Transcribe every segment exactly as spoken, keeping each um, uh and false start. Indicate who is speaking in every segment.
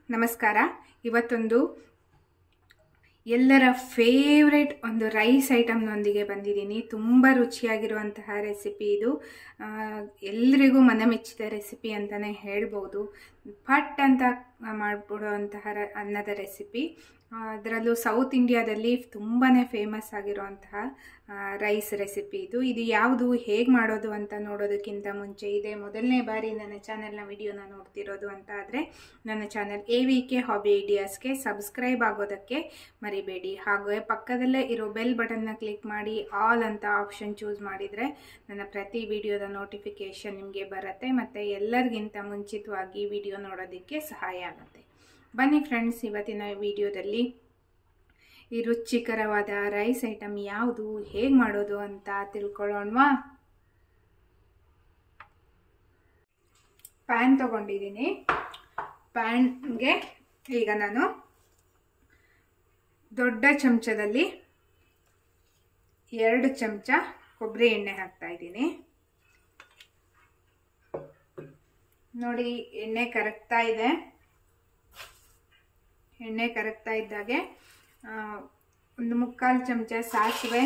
Speaker 1: ನಮಸ್ಕಾರ. ಇವತ್ತೊಂದು ಎಲ್ಲರ ಫೇವ್ರೆಟ್ ಒಂದು ರೈಸ್ ಐಟಮ್ನೊಂದಿಗೆ ಬಂದಿದ್ದೀನಿ. ತುಂಬ ರುಚಿಯಾಗಿರುವಂತಹ ರೆಸಿಪಿ ಇದು. ಎಲ್ರಿಗೂ ಮನ ಮೆಚ್ಚಿದ ರೆಸಿಪಿ ಅಂತಲೇ ಹೇಳ್ಬೋದು. ಪಟ್ ಅಂತ ಮಾಡಿಬಿಡುವಂತಹ ಅನ್ನದ ರೆಸಿಪಿ. ಅದರಲ್ಲೂ ಸೌತ್ ಇಂಡಿಯಾದಲ್ಲಿ ತುಂಬಾ ಫೇಮಸ್ ಆಗಿರುವಂತಹ ರೈಸ್ ರೆಸಿಪಿ ಇದು. ಇದು ಯಾವುದು, ಹೇಗೆ ಮಾಡೋದು ಅಂತ ನೋಡೋದಕ್ಕಿಂತ ಮುಂಚೆ ಇದೇ ಮೊದಲನೇ ಬಾರಿ ನನ್ನ ಚಾನೆಲ್ನ ವಿಡಿಯೋನ ನೋಡ್ತಿರೋದು ಅಂತ ಆದರೆ ನನ್ನ channel A V K hobby ಐಡಿಯಾಸ್ಗೆ ಸಬ್ಸ್ಕ್ರೈಬ್ ಆಗೋದಕ್ಕೆ ಮರಿಬೇಡಿ. ಹಾಗೆ ಪಕ್ಕದಲ್ಲೇ ಇರೋ ಬೆಲ್ ಬಟನ್ನ ಕ್ಲಿಕ್ ಮಾಡಿ ಆಲ್ ಅಂತ ಆಪ್ಷನ್ ಚೂಸ್ ಮಾಡಿದರೆ ನನ್ನ ಪ್ರತಿ ವಿಡಿಯೋದ ನೋಟಿಫಿಕೇಷನ್ ನಿಮಗೆ ಬರುತ್ತೆ ಮತ್ತು ಎಲ್ಲರಿಗಿಂತ ಮುಂಚಿತವಾಗಿ ವಿಡಿಯೋ ನೋಡೋದಕ್ಕೆ ಸಹಾಯ ಆಗುತ್ತೆ. ಬನ್ನಿ ಫ್ರೆಂಡ್ಸ್, ಇವತ್ತಿನ ವಿಡಿಯೋದಲ್ಲಿ ಈ ರುಚಿಕರವಾದ ರೈಸ್ ಐಟಮ್ ಯಾವುದು, ಹೇಗೆ ಮಾಡೋದು ಅಂತ ತಿಳ್ಕೊಳ್ಳೋಣವಾ. ಪ್ಯಾನ್ ತಗೊಂಡಿದ್ದೀನಿ. ಪ್ಯಾನ್ಗೆ ಈಗ ನಾನು ದೊಡ್ಡ ಚಮಚದಲ್ಲಿ ಎರಡು ಚಮಚ ಕೊಬ್ಬರಿ ಎಣ್ಣೆ ಹಾಕ್ತಾ ಇದ್ದೀನಿ. ನೋಡಿ, ಎಣ್ಣೆ ಕರಗ್ತಾ ಇದೆ. ಎಣ್ಣೆ ಕರಗ್ತಾ ಇದ್ದಾಗೆ ಒಂದು ಮುಕ್ಕಾಲು ಚಮಚ ಸಾಸಿವೆ,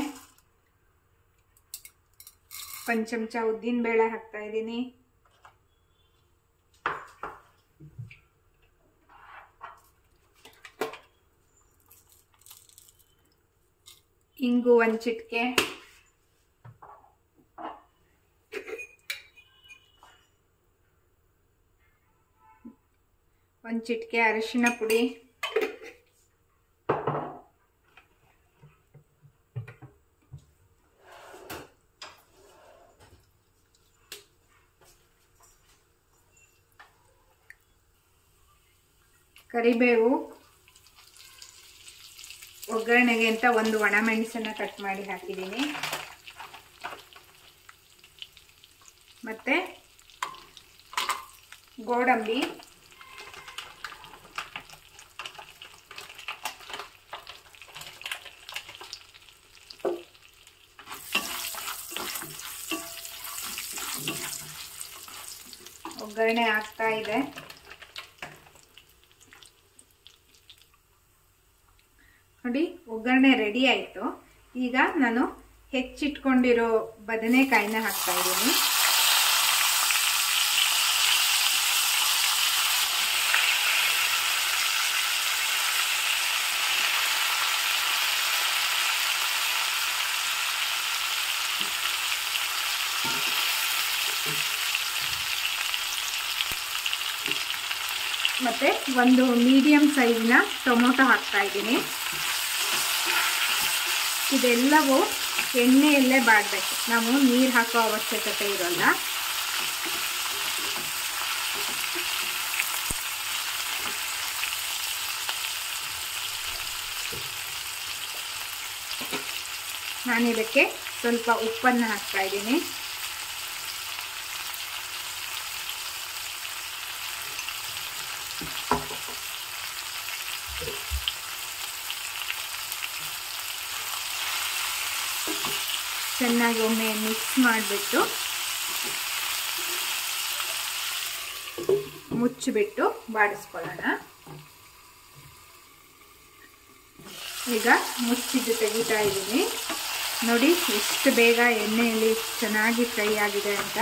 Speaker 1: ಒಂದು ಚಮಚ ಉದ್ದಿನ ಬೇಳೆ ಹಾಕ್ತಾ ಇದ್ದೀನಿ. ಇಂಗು ಒಂದು ಚಿಟಿಕೆ, ಒಂದು ಚಿಟಿಕೆ ಅರಿಶಿನ ಪುಡಿ, ಕರಿಬೇವು, ಒಗ್ಗರಣೆಗೆ ಅಂತ ಒಂದು ಒಣ ಮೆಣಸನ್ನ ಕಟ್ ಮಾಡಿ ಹಾಕಿದ್ದೀನಿ, ಮತ್ತೆ ಗೋಡಂಬಿ, ಒಗ್ಗರಣೆ ಆಗ್ತಾ ಇದೆ. ನೋಡಿ, ಒಗ್ಗರಣೆ ರೆಡಿ ಆಯಿತು. ಈಗ ನಾನು ಹೆಚ್ಚಿಟ್ಕೊಂಡಿರೋ ಬದನೆಕಾಯಿನ ಹಾಕ್ತಾ ಇದ್ದೀನಿ. ಮತ್ತೆ ಒಂದು ಮೀಡಿಯಂ ಸೈಜ್ನ ಟೊಮೊಟೊ ಹಾಕ್ತಾ ಇದ್ದೀನಿ. ಇದೆಲ್ಲವೂ ಎಣ್ಣೆಯಲ್ಲೇ ಬಾಡಬೇಕು, ನಾವು ನೀರು ಹಾಕೋ ಅವಶ್ಯಕತೆ ಇರೋಲ್ಲ. ನಾನು ಇದಕ್ಕೆ ಸ್ವಲ್ಪ ಉಪ್ಪನ್ನು ಹಾಕ್ತಾ ಇದ್ದೀನಿ. ಚೆನ್ನಾಗಿ ಒಮ್ಮೆ ಮಿಕ್ಸ್ ಮಾಡಿಬಿಟ್ಟು ಮುಚ್ಚಿಬಿಟ್ಟು ಬಾಡಿಸ್ಕೊಳ್ಳೋಣ. ಈಗ ಮುಚ್ಚಿದ್ದು ತೆಗಿತಾ ಇದ್ದೀನಿ. ನೋಡಿ ಎಷ್ಟು ಬೇಗ ಎಣ್ಣೆಯಲ್ಲಿ ಚೆನ್ನಾಗಿ ಫ್ರೈ ಆಗಿದೆ ಅಂತ.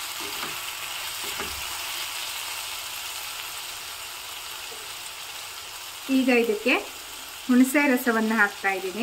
Speaker 1: ಈಗ ಇದಕ್ಕೆ ಹುಣಸೆ ರಸವನ್ನು ಹಾಕ್ತಾ ಇದ್ದೀನಿ.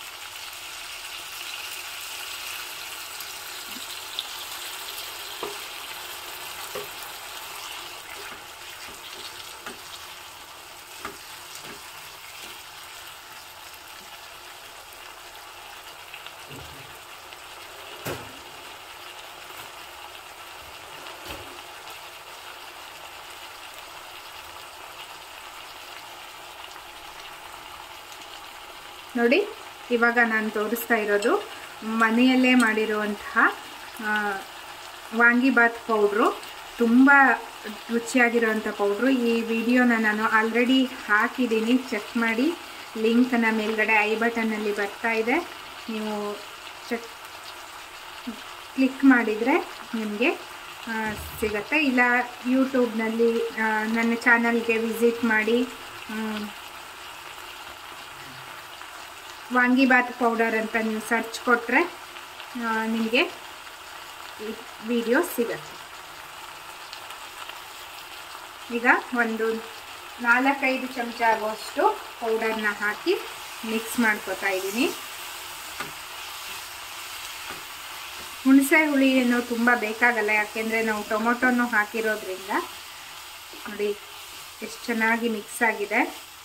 Speaker 1: ನೋಡಿ, ಇವಾಗ ನಾನು ತೋರಿಸ್ತಾ ಇರೋದು ಮನೆಯಲ್ಲೇ ಮಾಡಿರುವಂತಹ ವಾಂಗಿಬಾತ್ ಪೌಡ್ರು. ತುಂಬ ರುಚಿಯಾಗಿರೋವಂಥ ಪೌಡ್ರು. ಈ ವಿಡಿಯೋನ ನಾನು ಆಲ್ರೆಡಿ ಹಾಕಿದ್ದೀನಿ, ಚೆಕ್ ಮಾಡಿ. ಲಿಂಕನ್ನು ಮೇಲ್ಗಡೆ ಐ ಬಟನ್ನಲ್ಲಿ ಬರ್ತಾ ಇದೆ, ನೀವು ಚೆಕ್ ಕ್ಲಿಕ್ ಮಾಡಿದರೆ ನಿಮಗೆ ಸಿಗುತ್ತೆ. ಇಲ್ಲ ಯೂಟ್ಯೂಬ್ನಲ್ಲಿ ನನ್ನ ಚಾನಲ್ಗೆ ವಿಸಿಟ್ ಮಾಡಿ ವಾಂಗಿಬಾತ್ ಪೌಡರ್ ಅಂತ ನೀವು ಸರ್ಚ್ ಕೊಟ್ಟರೆ ನಿಮಗೆ ವಿಡಿಯೋ ಸಿಗುತ್ತೆ. ಈಗ ಒಂದು ನಾಲ್ಕೈದು ಚಮಚ ಆಗುವಷ್ಟು ಪೌಡರ್ನ ಹಾಕಿ ಮಿಕ್ಸ್ ಮಾಡ್ಕೊತಾ ಇದ್ದೀನಿ. ಹುಣಸೆ ಹುಳಿ ಏನು ತುಂಬ ಬೇಕಾಗಲ್ಲ, ಯಾಕೆಂದರೆ ನಾವು ಟೊಮೊಟೊನೂ ಹಾಕಿರೋದ್ರಿಂದ. ನೋಡಿ ಎಷ್ಟು ಚೆನ್ನಾಗಿ ಮಿಕ್ಸ್ ಆಗಿದೆ.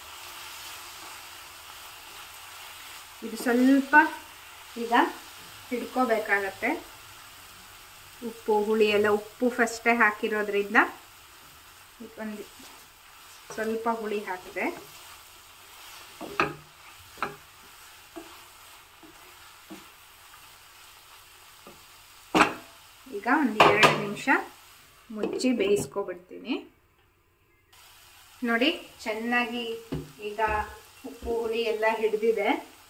Speaker 1: ಇದು ಸ್ವಲ್ಪ ಈಗ ಹಿಡ್ಕೋಬೇಕಾಗತ್ತೆ. ಉಪ್ಪು ಹುಳಿ ಎಲ್ಲ ಉಪ್ಪು ಫಸ್ಟೇ ಹಾಕಿರೋದ್ರಿಂದ ಒಂದು ಸ್ವಲ್ಪ ಹುಳಿ ಹಾಕಿದೆ. ಈಗ ಒಂದು ಎರಡು ನಿಮಿಷ ಮುಚ್ಚಿ ಬೇಯಿಸ್ಕೊಬಿಡ್ತೀನಿ. ನೋಡಿ ಚೆನ್ನಾಗಿ ಈಗ ಉಪ್ಪು ಹುಳಿ ಎಲ್ಲ ಹಿಡಿದಿದೆ.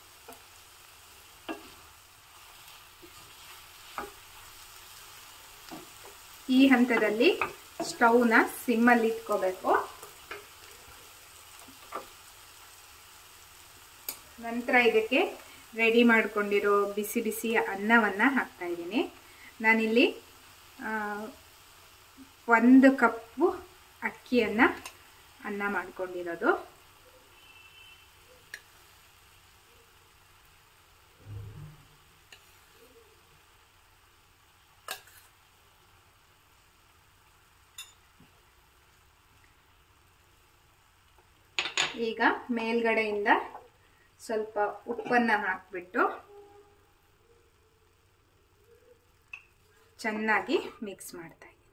Speaker 1: ಈ ಹಂತದಲ್ಲಿ ಸ್ಟವ್ನ ಸಿಮ್ಮಲ್ಲಿ ಇಟ್ಕೋಬೇಕು. ನಂತರ ಇದಕ್ಕೆ ರೆಡಿ ಮಾಡ್ಕೊಂಡಿರೋ ಬಿಸಿ ಬಿಸಿ ಅನ್ನವನ್ನು ಹಾಕ್ತಾ ಇದ್ದೀನಿ. ನಾನಿಲ್ಲಿ ಒಂದು ಕಪ್ಪು ಅಕ್ಕಿಯನ್ನು ಅನ್ನ ಮಾಡ್ಕೊಂಡಿರೋದು. ಈಗ ಮೇಲ್ಗಡೆಯಿಂದ ಸ್ವಲ್ಪ ಉಪ್ಪನ್ನು ಹಾಕಿಬಿಟ್ಟು ಚೆನ್ನಾಗಿ ಮಿಕ್ಸ್ ಮಾಡ್ತಾ ಇದ್ದೀನಿ.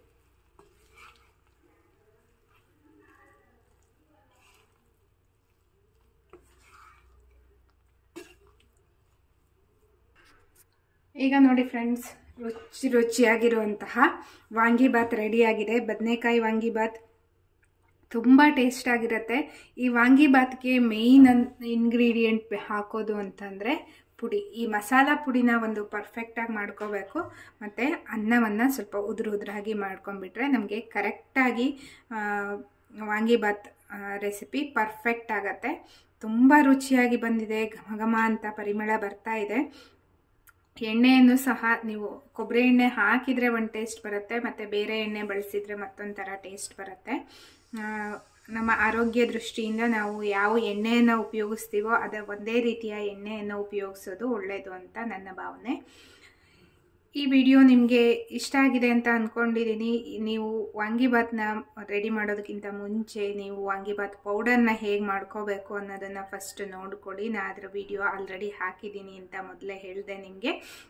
Speaker 1: ಈಗ ನೋಡಿ ಫ್ರೆಂಡ್ಸ್, ರುಚಿ ರುಚಿಯಾಗಿರುವಂತಹ ವಾಂಗಿಬಾತ್ ರೆಡಿಯಾಗಿದೆ. ಬದನೆಕಾಯಿ ವಾಂಗಿಬಾತ್ ತುಂಬ ಟೇಸ್ಟ್ ಆಗಿರುತ್ತೆ. ಈ ವಾಂಗಿಬಾತ್ಗೆ ಮೇಯ್ನ್ ಇಂಗ್ರೀಡಿಯೆಂಟ್ ಹಾಕೋದು ಅಂತಂದರೆ ಪುಡಿ. ಈ ಮಸಾಲ ಪುಡಿನ ಒಂದು ಪರ್ಫೆಕ್ಟಾಗಿ ಮಾಡ್ಕೋಬೇಕು. ಮತ್ತು ಅನ್ನವನ್ನು ಸ್ವಲ್ಪ ಉದುರು ಉದುರಾಗಿ ಮಾಡ್ಕೊಂಡ್ಬಿಟ್ರೆ ನಮಗೆ ಕರೆಕ್ಟಾಗಿ ವಾಂಗಿಬಾತ್ ರೆಸಿಪಿ ಪರ್ಫೆಕ್ಟ್ ಆಗುತ್ತೆ. ತುಂಬ ರುಚಿಯಾಗಿ ಬಂದಿದೆ. ಘಮ ಘಮ ಅಂತ ಪರಿಮಳ ಬರ್ತಾ ಇದೆ. ಎಣ್ಣೆಯನ್ನು ಸಹ ನೀವು ಕೊಬ್ಬರಿ ಎಣ್ಣೆ ಹಾಕಿದರೆ ಒಂದು ಟೇಸ್ಟ್ ಬರುತ್ತೆ, ಮತ್ತು ಬೇರೆ ಎಣ್ಣೆ ಬಳಸಿದರೆ ಮತ್ತೊಂದು ಥರ ಟೇಸ್ಟ್ ಬರುತ್ತೆ. ನಮ್ಮ ಆರೋಗ್ಯ ದೃಷ್ಟಿಯಿಂದ ನಾವು ಯಾವ ಎಣ್ಣೆಯನ್ನು ಉಪಯೋಗಿಸ್ತೀವೋ ಅದ ಒಂದೇ ರೀತಿಯ ಎಣ್ಣೆಯನ್ನು ಉಪಯೋಗಿಸೋದು ಒಳ್ಳೆಯದು ಅಂತ ನನ್ನ ಭಾವನೆ. ಈ ವಿಡಿಯೋ ನಿಮಗೆ ಇಷ್ಟ ಆಗಿದೆ ಅಂತ ಅಂದ್ಕೊಂಡಿದ್ದೀನಿ. ನೀವು ವಾಂಗಿಬಾತ್ನ ರೆಡಿ ಮಾಡೋದಕ್ಕಿಂತ ಮುಂಚೆ ನೀವು ವಾಂಗಿಬಾತ್ ಪೌಡರ್ನ ಹೇಗೆ ಮಾಡ್ಕೋಬೇಕು ಅನ್ನೋದನ್ನು ಫಸ್ಟ್ ನೋಡ್ಕೊಳ್ಳಿ. ನಾನು ಅದರ ವಿಡಿಯೋ ಆಲ್ರೆಡಿ ಹಾಕಿದ್ದೀನಿ ಅಂತ ಮೊದಲೇ ಹೇಳಿದೆ ನಿಮಗೆ.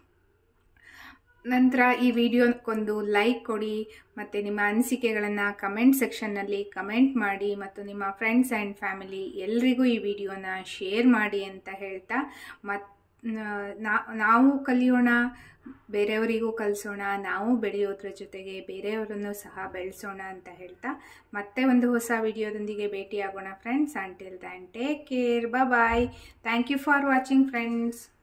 Speaker 1: ನಂತರ ಈ ವಿಡಿಯೋಕ್ಕೊಂದು ಲೈಕ್ ಕೊಡಿ, ಮತ್ತು ನಿಮ್ಮ ಅನಿಸಿಕೆಗಳನ್ನು ಕಮೆಂಟ್ ಸೆಕ್ಷನ್ನಲ್ಲಿ ಕಮೆಂಟ್ ಮಾಡಿ, ಮತ್ತು ನಿಮ್ಮ ಫ್ರೆಂಡ್ಸ್ ಆ್ಯಂಡ್ ಫ್ಯಾಮಿಲಿ ಎಲ್ರಿಗೂ ಈ ವಿಡಿಯೋನ ಶೇರ್ ಮಾಡಿ ಅಂತ ಹೇಳ್ತಾ, ಮತ್ತು ನಾವು ಕಲಿಯೋಣ, ಬೇರೆಯವರಿಗೂ ಕಲಿಸೋಣ, ನಾವು ಬೆಳೆಯೋದ್ರ ಜೊತೆಗೆ ಬೇರೆಯವರನ್ನು ಸಹ ಬೆಳೆಸೋಣ ಅಂತ ಹೇಳ್ತಾ ಮತ್ತೆ ಒಂದು ಹೊಸ ವಿಡಿಯೋದೊಂದಿಗೆ ಭೇಟಿಯಾಗೋಣ friends. Until then take care, bye. Thank you for watching friends.